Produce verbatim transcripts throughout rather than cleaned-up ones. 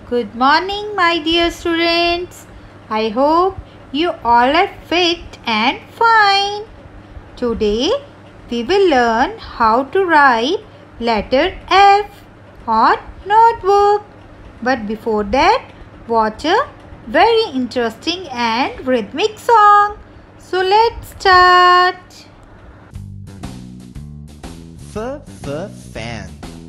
Good morning, my dear students. I hope you all are fit and fine. Today we will learn how to write letter F on notebook. But before that, watch a very interesting and rhythmic song. So let's start. F f fan.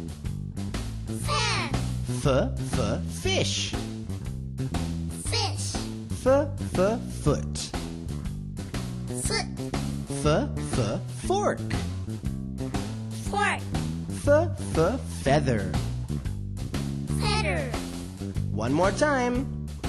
Fan. F f fish. Fish. F f foot. Foot. F f fork. Fork. F f feather. Feather. One more time.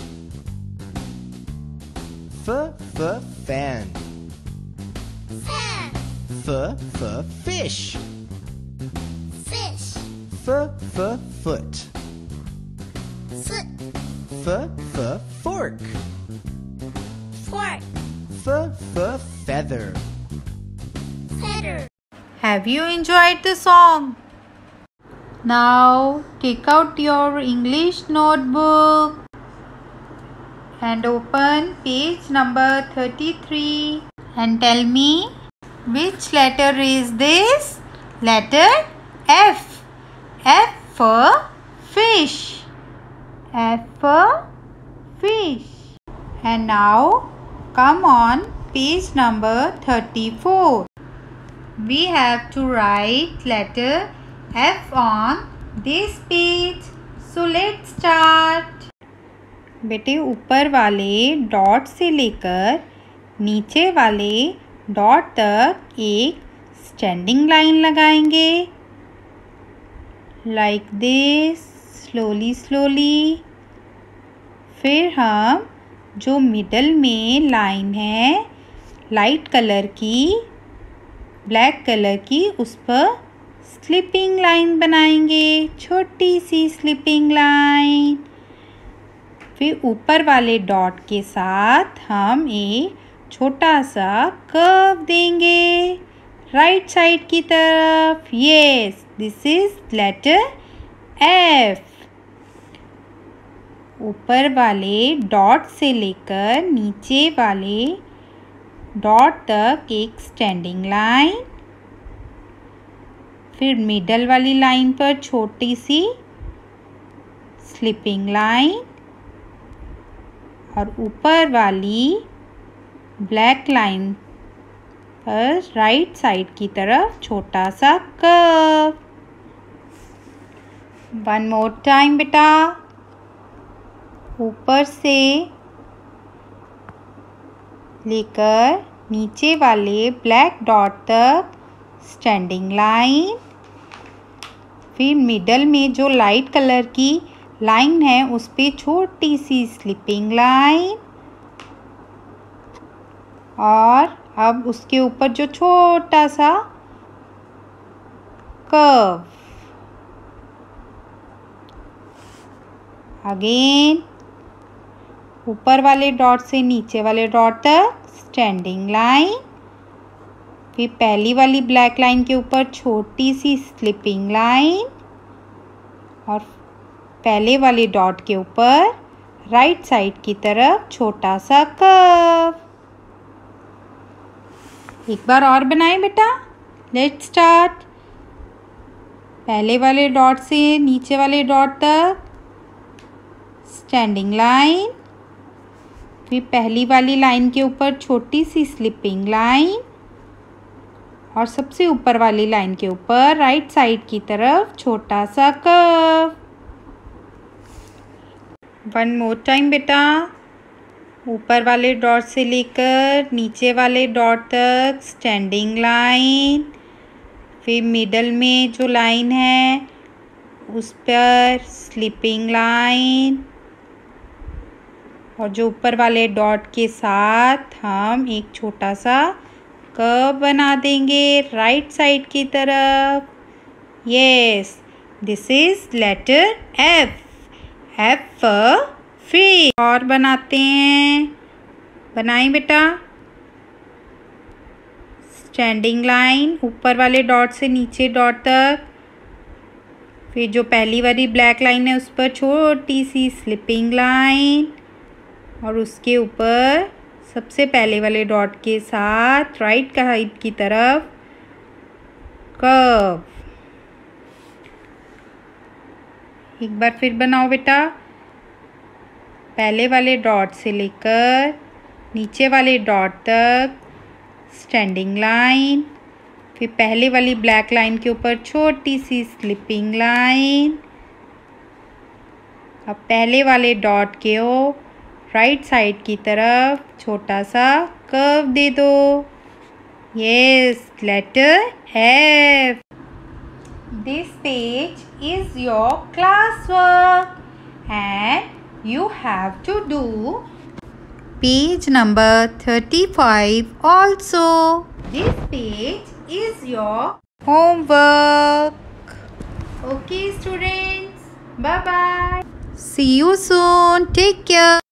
F f fan. Fan. F f fish. Fish. F f foot. Foot. F f fork. Fork. F f feather. Feather. Have you enjoyed the song? Now take out your English notebook and open page number thirty-three and tell me which letter is this? Letter F. F for fish. F for fish. And now come on page number thirty-four. We have to write letter F on this page. So let's start. बेटे ऊपर वाले dot से लेकर नीचे वाले dot तक एक standing line लगाएंगे लाइक दिस, स्लोली स्लोली. फिर हम जो मिडल में लाइन है लाइट कलर की, ब्लैक कलर की, उस पर स्लिपिंग लाइन बनाएंगे, छोटी सी स्लिपिंग लाइन. फिर ऊपर वाले डॉट के साथ हम एक छोटा सा कर्व देंगे राइट साइड की तरफ. Yes, this is letter F. ऊपर वाले डॉट से लेकर नीचे वाले डॉट तक एक स्टैंडिंग लाइन. फिर मिडल वाली लाइन पर छोटी सी स्लिपिंग लाइन और ऊपर वाली ब्लैक लाइन पर राइट साइड की तरफ छोटा सा कर्व. वन मोर टाइम बेटा. ऊपर से लेकर नीचे वाले ब्लैक डॉट तक स्टैंडिंग लाइन. फिर मिडल में जो लाइट कलर की लाइन है उस पे छोटी सी स्लिपिंग लाइन और अब उसके ऊपर जो छोटा सा कर्व. अगेन ऊपर वाले डॉट से नीचे वाले डॉट तक स्टैंडिंग लाइन. फिर पहली वाली ब्लैक लाइन के ऊपर छोटी सी स्लिपिंग लाइन और पहले वाले डॉट के ऊपर राइट साइड की तरफ छोटा सा कर्व. एक बार और बनाएं बेटा. Let's start. पहले वाले डॉट से नीचे वाले डॉट तक स्टैंडिंग लाइन. फिर पहली वाली लाइन के ऊपर छोटी सी स्लिपिंग लाइन और सबसे ऊपर वाली लाइन के ऊपर राइट साइड की तरफ छोटा सा कर्व. वन मोर टाइम बेटा. ऊपर वाले डॉट से लेकर नीचे वाले डॉट तक स्टैंडिंग लाइन. फिर मिडल में जो लाइन है उस पर स्लिपिंग लाइन और जो ऊपर वाले डॉट के साथ हम एक छोटा सा कर्व बना देंगे राइट साइड की तरफ. Yes, this is letter F. F for fish. और बनाते हैं. बनाएं बेटा. स्टैंडिंग लाइन ऊपर वाले डॉट से नीचे डॉट तक. फिर जो पहली वाली ब्लैक लाइन है उस पर छोटी सी स्लिपिंग लाइन और उसके ऊपर सबसे पहले वाले डॉट के साथ राइट साइड की तरफ कर्व। एक बार फिर बनाओ बेटा। पहले वाले डॉट से लेकर नीचे वाले डॉट तक स्टैंडिंग लाइन, फिर पहले वाली ब्लैक लाइन के ऊपर छोटी सी स्लिपिंग लाइन। अब पहले वाले डॉट के ओ राइट साइड की तरफ छोटा सा कर्व दे दो। Yes, letter F. This page is your class work and you have to do page number thirty-five also. This page is your homework. Okay students, bye bye. See you soon. Take care.